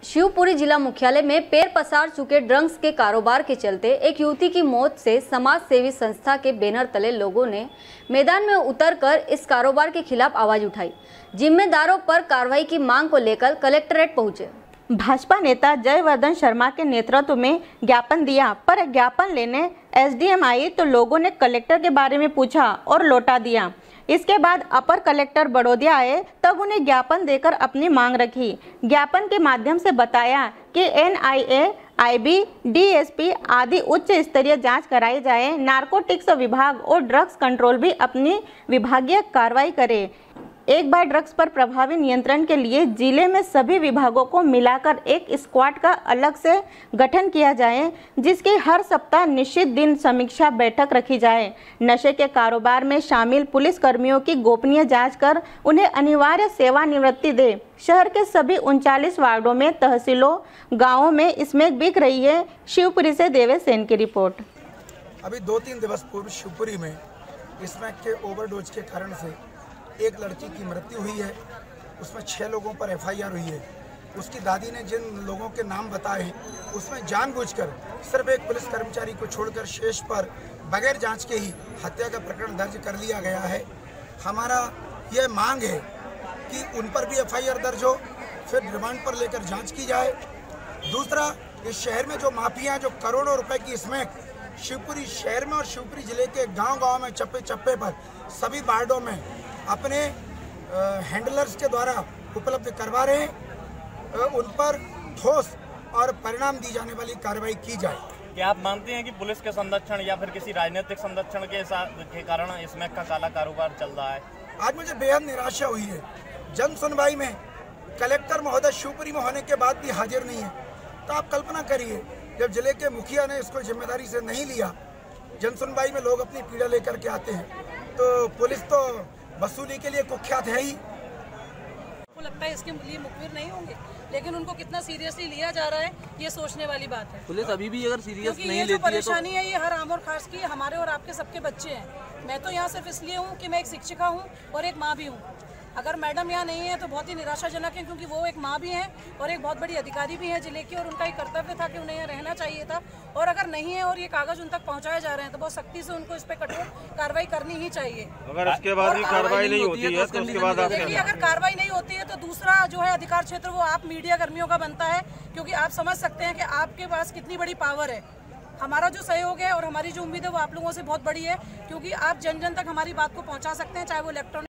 शिवपुरी जिला मुख्यालय में पैर पसार चुके ड्रग्स के कारोबार के चलते एक युवती की मौत से समाज सेवी संस्था के बैनर तले लोगों ने मैदान में उतरकर इस कारोबार के खिलाफ आवाज उठाई। जिम्मेदारों पर कार्रवाई की मांग को लेकर कलेक्ट्रेट पहुंचे। भाजपा नेता जयवर्धन शर्मा के नेतृत्व में ज्ञापन दिया, पर ज्ञापन लेने एसडीएम आई तो लोगों ने कलेक्टर के बारे में पूछा और लौटा दिया। इसके बाद अपर कलेक्टर बड़ौदिया आए, तब उन्हें ज्ञापन देकर अपनी मांग रखी। ज्ञापन के माध्यम से बताया कि एनआईए, आईबी, डीएसपी आदि उच्च स्तरीय जांच कराई जाए, नारकोटिक्स विभाग और ड्रग्स कंट्रोल भी अपनी विभागीय कार्रवाई करे। एक बार ड्रग्स पर प्रभावी नियंत्रण के लिए जिले में सभी विभागों को मिलाकर एक स्क्वाड का अलग से गठन किया जाए, जिसकी हर सप्ताह निश्चित दिन समीक्षा बैठक रखी जाए। नशे के कारोबार में शामिल पुलिस कर्मियों की गोपनीय जांच कर उन्हें अनिवार्य सेवानिवृत्ति दे। शहर के सभी 39 वार्डों में, तहसीलों, गाँवों में स्मैक बिक रही है। शिवपुरी से देवेश सेन की रिपोर्ट। अभी 2-3 दिवस पूर्व शिवपुरी में स्मैक के ओवरडोज के कारण से एक लड़की की मृत्यु हुई है। उसमें 6 लोगों पर एफआईआर हुई है। उसकी दादी ने जिन लोगों के नाम बताए उसमें जानबूझकर सिर्फ एक पुलिस कर्मचारी को छोड़कर शेष पर बगैर जांच के ही हत्या का प्रकरण दर्ज कर लिया गया है। हमारा यह मांग है कि उन पर भी एफआईआर दर्ज हो, फिर रिमांड पर लेकर जांच की जाए। दूसरा, इस शहर में जो माफिया, जो करोड़ों रुपए की स्मैक शिवपुरी शहर में और शिवपुरी जिले के गाँव-गाँव में, चप्पे चप्पे पर, सभी वार्डों में अपने हैंडलर्स के द्वारा उपलब्ध करवा रहे हैं, उन पर ठोस और परिणाम दी जाने वाली कार्रवाई की जाए। क्या आप मानते हैं कि पुलिस के संरक्षण या फिर किसी राजनीतिक संरक्षण के कारण स्मैक का काला कारोबार चल रहा है? आज मुझे बेहद निराशा हुई है। जन सुनवाई में कलेक्टर महोदय शिवपुरी में होने के बाद भी हाजिर नहीं है। तो आप कल्पना करिए, जब जिले के मुखिया ने इसको जिम्मेदारी से नहीं लिया, जन सुनवाई में लोग अपनी पीड़ा लेकर के आते हैं, तो पुलिस तो वसूली के लिए कुख्यात है ही। मुझे लगता है इसके लिए मुखबिर नहीं होंगे, लेकिन उनको कितना सीरियसली लिया जा रहा है ये सोचने वाली बात है। पुलिस अभी भी अगर सीरियस नहीं लेती है, जो परेशानी है ये हर आम और खास की हमारे और आपके सबके बच्चे हैं। मैं तो यहाँ सिर्फ इसलिए हूँ कि मैं एक शिक्षिका हूँ और एक माँ भी हूँ। अगर मैडम यहाँ नहीं है तो बहुत ही निराशाजनक है, क्योंकि वो एक माँ भी हैं और एक बहुत बड़ी अधिकारी भी हैं जिले की, और उनका एक कर्तव्य था कि उन्हें यहाँ रहना चाहिए था। और अगर नहीं है और ये कागज उन तक पहुँचाए जा रहे हैं तो बहुत सख्ती से उनको इस पर कठोर कार्रवाई करनी ही चाहिए। अगर उसके बाद भी कार्रवाई नहीं होती है तो उसके बाद देखिए, अगर कार्रवाई नहीं होती है तो दूसरा जो है अधिकार क्षेत्र वो आप मीडिया कर्मियों का बनता है, क्योंकि आप समझ सकते हैं कि आपके पास कितनी बड़ी पावर है। हमारा जो सहयोग है और हमारी जो उम्मीद है वो आप लोगों से बहुत बड़ी है, क्योंकि आप जन जन तक हमारी बात को पहुंचा सकते हैं, चाहे वो इलेक्ट्रॉनिक